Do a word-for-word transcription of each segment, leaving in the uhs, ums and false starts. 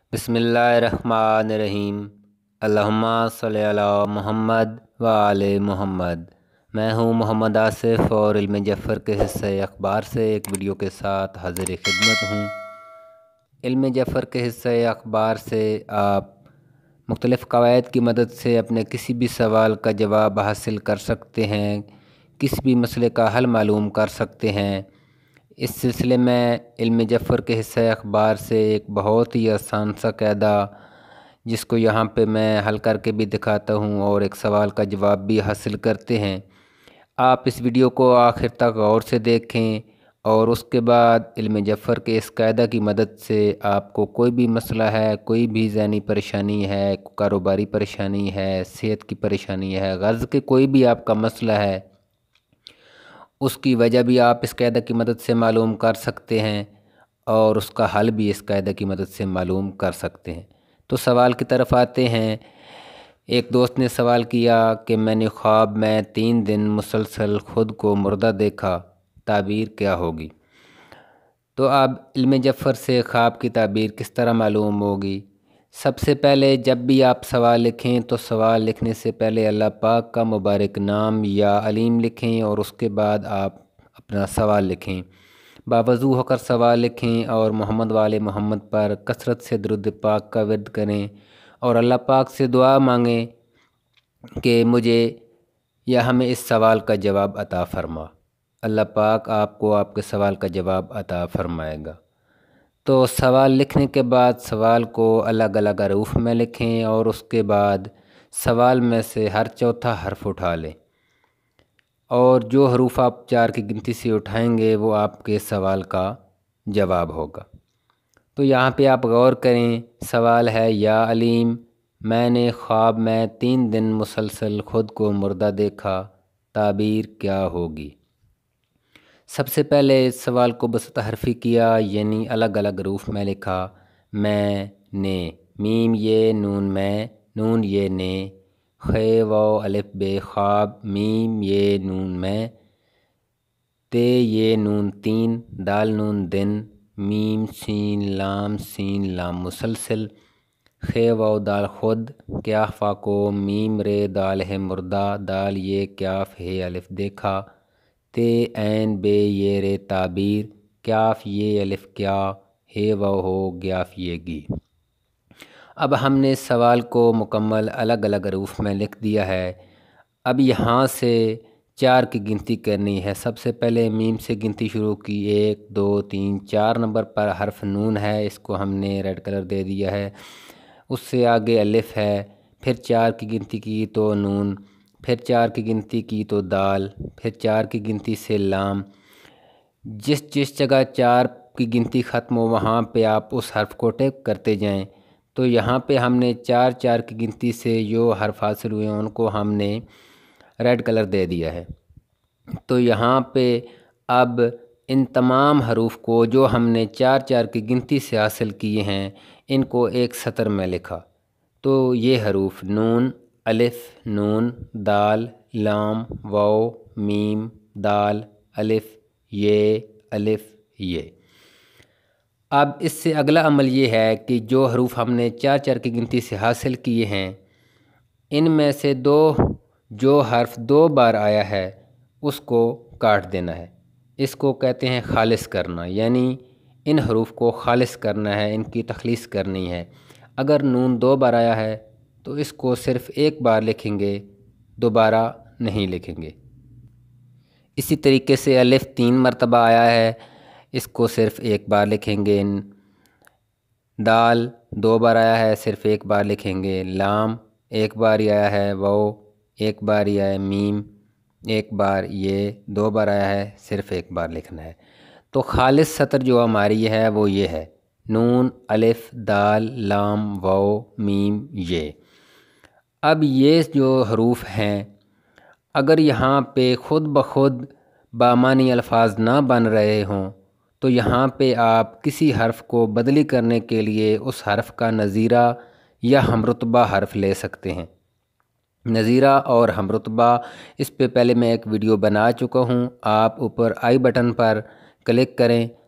بسم اللہ الرحمن الرحیم۔ اللہم صلی علی محمد و آل محمد۔ میں ہوں محمد آصف اور علم جعفر کے حصہ اخبار سے ایک ویڈیو کے ساتھ حاضر خدمت ہوں۔ علم جعفر کے حصہ اخبار سے آپ مختلف قواعد کی مدد سے اپنے کسی بھی سوال کا جواب حاصل کر سکتے ہیں، کسی بھی مسئلے کا حل معلوم کر سکتے ہیں۔ اس سلسلے میں علم جعفر کے حصہ اخبار سے ایک بہت ہی آسان سا قاعدہ جس کو یہاں پہ میں حل کر کے بھی دکھاتا ہوں اور ایک سوال کا جواب بھی حاصل کرتے ہیں۔ آپ اس ویڈیو کو آخر تک غور سے دیکھیں اور اس کے بعد علم جعفر کے اس قاعدہ کی مدد سے آپ کو کوئی بھی مسئلہ ہے، کوئی بھی ذہنی پریشانی ہے، کاروباری پریشانی ہے، صحت کی پریشانی ہے، غرض کے کوئی بھی آپ کا مسئلہ ہے، اس کی وجہ بھی آپ اس قاعدہ کی مدد سے معلوم کر سکتے ہیں اور اس کا حل بھی اس قاعدہ کی مدد سے معلوم کر سکتے ہیں۔ تو سوال کی طرف آتے ہیں۔ ایک دوست نے سوال کیا کہ میں نے خواب میں تین دن مسلسل خود کو مردہ دیکھا، تعبیر کیا ہوگی؟ تو اب علم جعفر سے خواب کی تعبیر کس طرح معلوم ہوگی؟ سب سے پہلے جب بھی آپ سوال لکھیں تو سوال لکھنے سے پہلے اللہ پاک کا مبارک نام یا علیم لکھیں اور اس کے بعد آپ اپنا سوال لکھیں۔ باوضو ہو کر سوال لکھیں اور محمد وآل محمد پر کثرت سے درود پاک کا ورد کریں اور اللہ پاک سے دعا مانگیں کہ مجھے یا ہمیں اس سوال کا جواب عطا فرما۔ اللہ پاک آپ کو آپ کے سوال کا جواب عطا فرمائے گا۔ تو سوال لکھنے کے بعد سوال کو الگ الگ حروف میں لکھیں اور اس کے بعد سوال میں سے ہر چوتھا حرف اٹھا لیں اور جو حروف آپ چار کی گنتی سے اٹھائیں گے وہ آپ کے سوال کا جواب ہوگا۔ تو یہاں پہ آپ غور کریں، سوال ہے یا علیم میں نے خواب میں تین دن مسلسل خود کو مردہ دیکھا، تعبیر کیا ہوگی؟ سب سے پہلے اس سوال کو بسط حرفی کیا، یعنی الگ الگ حروف میں لکھا۔ میں نے، میم یہ نون میں، نون یہ نے، خے واو الف بے خواب، میم یہ نون میں، تے یہ نون تین، دال نون دن، میم سین لام سین لام مسلسل، خے واو دال خود، کیاف فا کو، میم رے دال ہے مردہ، دال یہ کیاف ہے الف دیکھا، تے عین بے یہ رے تعبیر، کیاف یہ الف کیا، ہے واو ہو گیاف یہ گی۔ اب ہم نے سوال کو مکمل الگ الگ حروف میں لکھ دیا ہے۔ اب یہاں سے چار کی گنتی کرنی ہے۔ سب سے پہلے میم سے گنتی شروع کی، ایک دو تین، چار نمبر پر حرف نون ہے، اس کو ہم نے ریڈ کلر دے دیا ہے۔ اس سے آگے الف ہے، پھر چار کی گنتی کی تو نون، پھر چار کی گنتی کی تو دال، پھر چار کی گنتی سے لام۔ جس جس جگہ چار کی گنتی ختم ہو وہاں پہ آپ اس حرف کو ٹیپ کرتے جائیں۔ تو یہاں پہ ہم نے چار چار کی گنتی سے جو حرف حاصل ہوئے ہیں ان کو ہم نے ریڈ کلر دے دیا ہے۔ تو یہاں پہ اب ان تمام حروف کو جو ہم نے چار چار کی گنتی سے حاصل کیے ہیں ان کو ایک سطر میں لکھا۔ تو یہ حروف نون، الف، نون، دال، لام، واو، میم، دال، الف، یہ، الف، یہ۔ اب اس سے اگلا عمل یہ ہے کہ جو حروف ہم نے چار چار کی گنتی سے حاصل کیے ہیں ان میں سے دو جو حرف دو بار آیا ہے اس کو کاٹ دینا ہے۔ اس کو کہتے ہیں خالص کرنا، یعنی ان حروف کو خالص کرنا ہے، ان کی تخلیص کرنی ہے۔ اگر نون دو بار آیا ہے تو اس کو صرف ایک بار لکھیں گے، دوبارہ نہیں لکھیں گے۔ اسی طریقے سے الف تین مرتبہ آیا ہے، اس کو صرف ایک بار لکھیں گے۔ دال دو بار آیا ہے، صرف ایک بار لکھیں گے۔ لام ایک بار ہی آیا ہے، واو ایک بار ہی آیا ہے، میم ایک بار، یہ دو بار آیا ہے، صرف ایک بار لکھنا ہے۔ تو خالص سطر جو ہماری ہے وہ یہ ہے، نون، الف، دال، لام، واو، میم، یہ۔ اب یہ جو حروف ہیں اگر یہاں پہ خود بخود بامعنی الفاظ نہ بن رہے ہوں تو یہاں پہ آپ کسی حرف کو بدلی کرنے کے لیے اس حرف کا نظیرہ یا ہم رتبہ حرف لے سکتے ہیں۔ نظیرہ اور ہم رتبہ اس پہ پہلے میں ایک ویڈیو بنا چکا ہوں، آپ اوپر آئی بٹن پر کلک کریں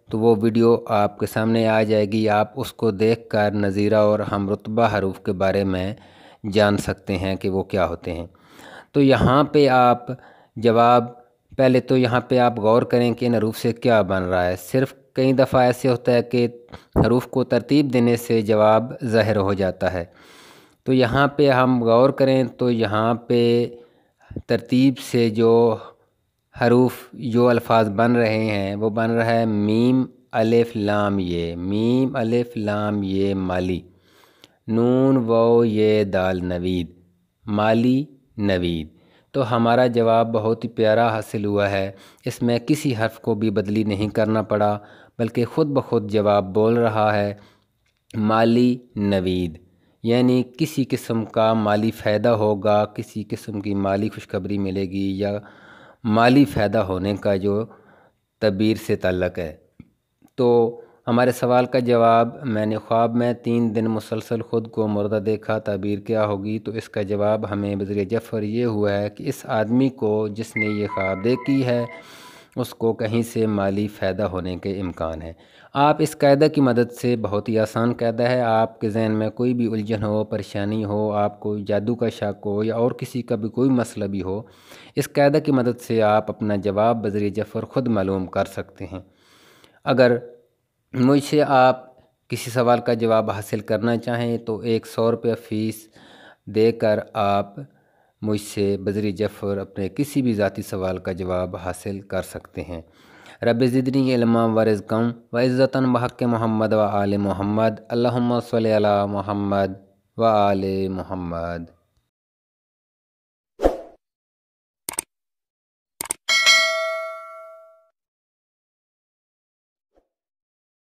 تو وہ ویڈیو آپ کے سامنے آ جائے گی، آپ اس کو دیکھ کر نظیرہ اور ہم رتبہ حروف کے بارے میں جان سکتے ہیں کہ وہ کیا ہوتے ہیں۔ تو یہاں پہ آپ جواب پہلے تو یہاں پہ آپ غور کریں کہ ان حروف سے کیا بن رہا ہے۔ صرف کئی دفعہ ایسے ہوتا ہے کہ حروف کو ترتیب دینے سے جواب ظاہر ہو جاتا ہے، تو یہاں پہ ہم غور کریں تو یہاں پہ ترتیب سے جو حروف جو الفاظ بن رہے ہیں وہ بن رہا ہے میم الف لام یہ، میم الف لام یہ مالی، نون واو یہ دال نوید، مالی نوید۔ تو ہمارا جواب بہت ہی پیارا حاصل ہوا ہے، اس میں کسی حرف کو بھی بدلی نہیں کرنا پڑا بلکہ خود بخود جواب بول رہا ہے مالی نوید، یعنی کسی قسم کا مالی فائدہ ہوگا، کسی قسم کی مالی خوشخبری ملے گی یا مالی فائدہ ہونے کا جو تعبیر سے تعلق ہے۔ تو ہمارے سوال کا جواب میں نے خواب میں تین دن مسلسل خود کو مردہ دیکھا، تعبیر کیا ہوگی؟ تو اس کا جواب ہمیں بذریعہ جعفر یہ ہوا ہے کہ اس آدمی کو جس نے یہ خواب دیکھی ہے اس کو کہیں سے مالی فائدہ ہونے کے امکان ہے۔ آپ اس قاعدہ کی مدد سے، بہت ہی آسان قاعدہ ہے، آپ کے ذہن میں کوئی بھی الجھن ہو، پریشانی ہو، آپ کو جادو کا شک ہو یا اور کسی کا بھی کوئی مسئلہ بھی ہو، اس قاعدہ کی مدد سے آپ اپنا جواب بذریعہ جعفر خود معلوم کر سکتے ہیں۔ اگر مجھ سے آپ کسی سوال کا جواب حاصل کرنا چاہیں تو ایک سو روپیہ فیس دے کر آپ مجھ سے بذریعہ جعفر اپنے کسی بھی ذاتی سوال کا جواب حاصل کر سکتے ہیں۔ رب زدنی علما ورزقا وعزتا بحق محمد و آل محمد، اللہم صلی علی محمد و آل محمد۔